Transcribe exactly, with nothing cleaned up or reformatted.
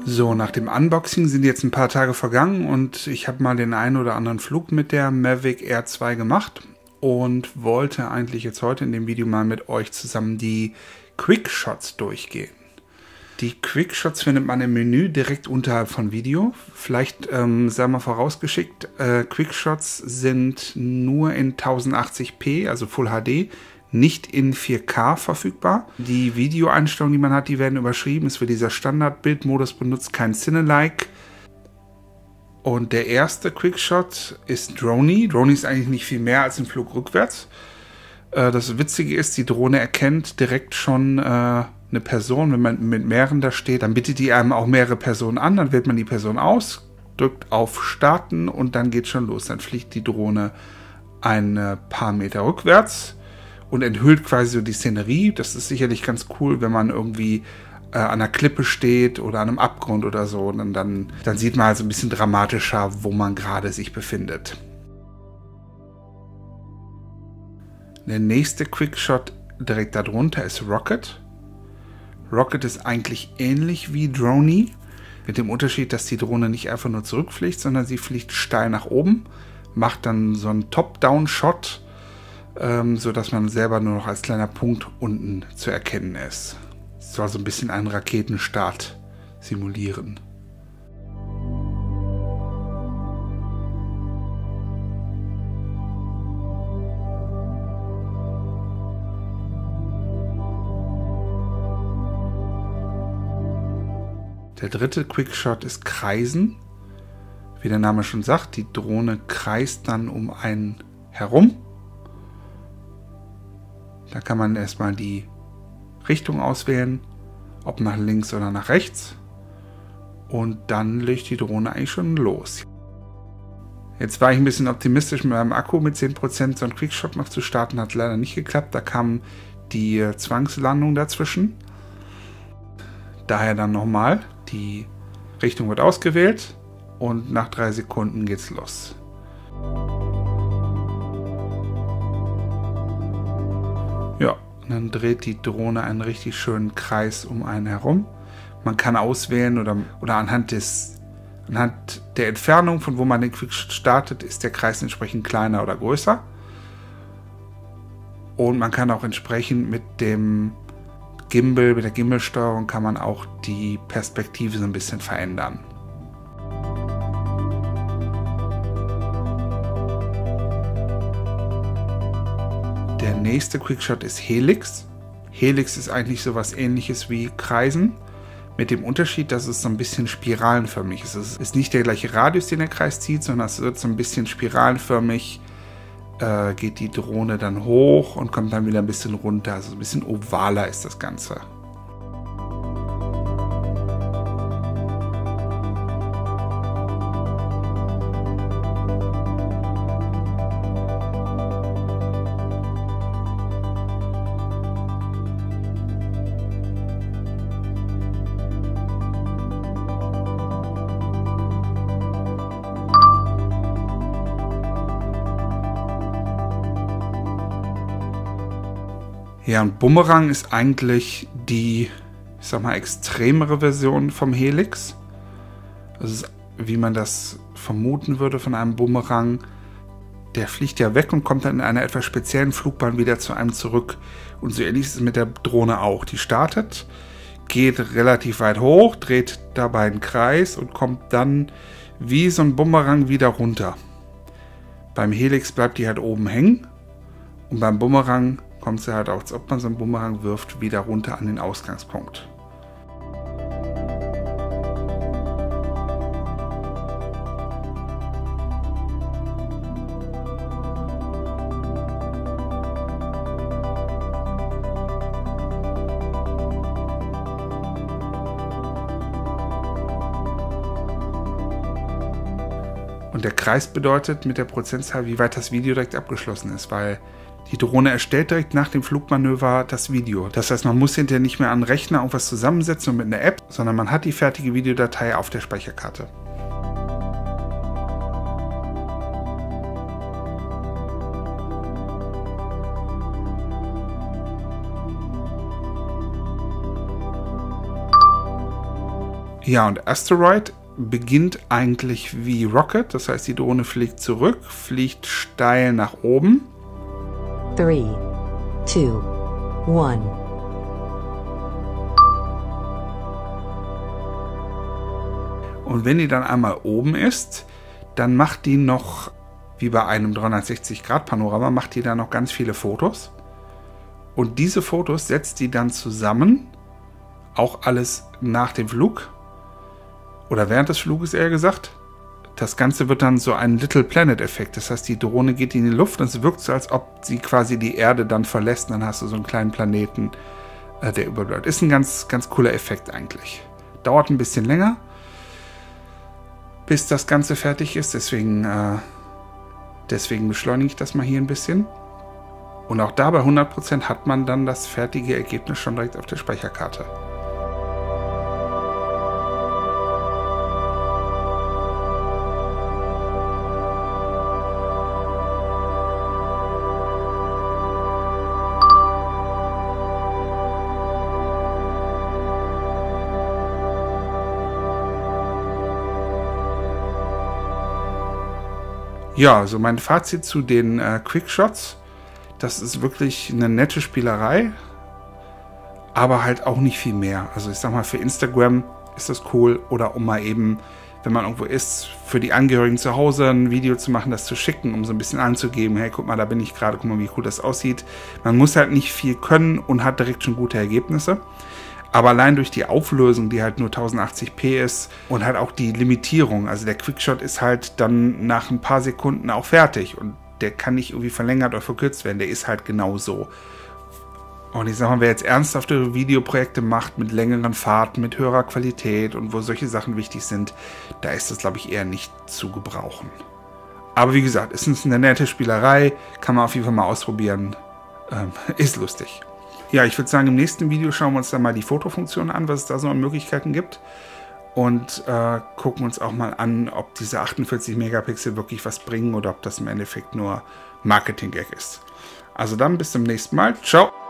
So, nach dem Unboxing sind jetzt ein paar Tage vergangen und ich habe mal den einen oder anderen Flug mit der Mavic Air zwei gemacht und wollte eigentlich jetzt heute in dem Video mal mit euch zusammen die Quickshots durchgehen. Die Quickshots findet man im Menü direkt unterhalb von Video. Vielleicht ähm, sei mal vorausgeschickt, äh, Quickshots sind nur in tausendachtzig p, also Full H D, nicht in vier K verfügbar. Die Videoeinstellungen, die man hat, die werden überschrieben. Es wird dieser Standard-Bildmodus benutzt, kein Cine-like. Und der erste Quickshot ist Dronie. Dronie ist eigentlich nicht viel mehr als ein Flug rückwärts. Äh, das Witzige ist, die Drohne erkennt direkt schon äh, eine Person. Wenn man mit mehreren da steht, dann bittet die einem auch mehrere Personen an. Dann wählt man die Person aus, drückt auf Starten und dann geht schon los. Dann fliegt die Drohne ein paar Meter rückwärts und enthüllt quasi so die Szenerie. Das ist sicherlich ganz cool, wenn man irgendwie äh, an einer Klippe steht oder an einem Abgrund oder so. Und dann, dann sieht man halt so ein bisschen dramatischer, wo man gerade sich befindet. Der nächste Quickshot direkt darunter ist Rocket. Rocket ist eigentlich ähnlich wie Dronie, mit dem Unterschied, dass die Drohne nicht einfach nur zurückfliegt, sondern sie fliegt steil nach oben, macht dann so einen Top-Down-Shot, ähm, sodass man selber nur noch als kleiner Punkt unten zu erkennen ist. Es soll so ein bisschen einen Raketenstart simulieren. Der dritte Quickshot ist Kreisen. Wie der Name schon sagt, die Drohne kreist dann um einen herum. Da kann man erstmal die Richtung auswählen, ob nach links oder nach rechts. Und dann legt die Drohne eigentlich schon los. Jetzt war ich ein bisschen optimistisch mit meinem Akku mit zehn Prozent. So einen Quickshot noch zu starten hat leider nicht geklappt. Da kam die Zwangslandung dazwischen. Daher dann nochmal. Die Richtung wird ausgewählt und nach drei Sekunden geht's los. Ja, und dann dreht die Drohne einen richtig schönen Kreis um einen herum. Man kann auswählen oder, oder anhand, des, anhand der Entfernung, von wo man den Quickshot startet, ist der Kreis entsprechend kleiner oder größer. Und man kann auch entsprechend mit dem Gimbal, mit der Gimbal-Steuerung kann man auch die Perspektive so ein bisschen verändern. Der nächste Quickshot ist Helix. Helix ist eigentlich sowas Ähnliches wie Kreisen, mit dem Unterschied, dass es so ein bisschen spiralenförmig ist. Es ist nicht der gleiche Radius, den der Kreis zieht, sondern es wird so ein bisschen spiralenförmig, äh, geht die Drohne dann hoch und kommt dann wieder ein bisschen runter. Also ein bisschen ovaler ist das Ganze. Ja, und Bumerang ist eigentlich die, ich sag mal, extremere Version vom Helix. Das ist, wie man das vermuten würde von einem Bumerang. Der fliegt ja weg und kommt dann in einer etwas speziellen Flugbahn wieder zu einem zurück. Und so ähnlich ist es mit der Drohne auch. Die startet, geht relativ weit hoch, dreht dabei einen Kreis und kommt dann wie so ein Bumerang wieder runter. Beim Helix bleibt die halt oben hängen und beim Bumerang kommt sie halt auch, als ob man so einen Bumerang wirft, wieder runter an den Ausgangspunkt. Und der Kreis bedeutet mit der Prozentzahl, wie weit das Video direkt abgeschlossen ist, weil die Drohne erstellt direkt nach dem Flugmanöver das Video. Das heißt, man muss hinterher nicht mehr an den Rechner irgendwas zusammensetzen und mit einer App, sondern man hat die fertige Videodatei auf der Speicherkarte. Ja, und Asteroid beginnt eigentlich wie Rocket, das heißt, die Drohne fliegt zurück, fliegt steil nach oben. Three, two, one. Und wenn die dann einmal oben ist, dann macht die noch, wie bei einem dreihundertsechzig Grad Panorama, macht die dann noch ganz viele Fotos. Und diese Fotos setzt die dann zusammen, auch alles nach dem Flug, oder während des Fluges eher gesagt. Das Ganze wird dann so ein Little Planet-Effekt. Das heißt, die Drohne geht in die Luft und es wirkt so, als ob sie quasi die Erde dann verlässt. Und dann hast du so einen kleinen Planeten, äh, der überbleibt. Ist ein ganz, ganz cooler Effekt eigentlich. Dauert ein bisschen länger, bis das Ganze fertig ist. Deswegen, äh, deswegen beschleunige ich das mal hier ein bisschen. Und auch da bei hundert Prozent hat man dann das fertige Ergebnis schon direkt auf der Speicherkarte. Ja, also mein Fazit zu den äh, Quickshots. Das ist wirklich eine nette Spielerei, aber halt auch nicht viel mehr. Also ich sag mal, für Instagram ist das cool oder um mal eben, wenn man irgendwo ist, für die Angehörigen zu Hause ein Video zu machen, das zu schicken, um so ein bisschen anzugeben, hey, guck mal, da bin ich gerade, guck mal, wie cool das aussieht. Man muss halt nicht viel können und hat direkt schon gute Ergebnisse. Aber allein durch die Auflösung, die halt nur tausendachtzig p ist und halt auch die Limitierung, also der Quickshot ist halt dann nach ein paar Sekunden auch fertig und der kann nicht irgendwie verlängert oder verkürzt werden, der ist halt genau so. Und ich sag mal, wer jetzt ernsthafte Videoprojekte macht mit längeren Fahrten, mit höherer Qualität und wo solche Sachen wichtig sind, da ist das, glaube ich, eher nicht zu gebrauchen. Aber wie gesagt, es ist eine nette Spielerei, kann man auf jeden Fall mal ausprobieren, ähm, ist lustig. Ja, ich würde sagen, im nächsten Video schauen wir uns dann mal die Fotofunktion an, was es da so an Möglichkeiten gibt. Und äh, gucken uns auch mal an, ob diese achtundvierzig Megapixel wirklich was bringen oder ob das im Endeffekt nur Marketing-Gag ist. Also dann bis zum nächsten Mal. Ciao!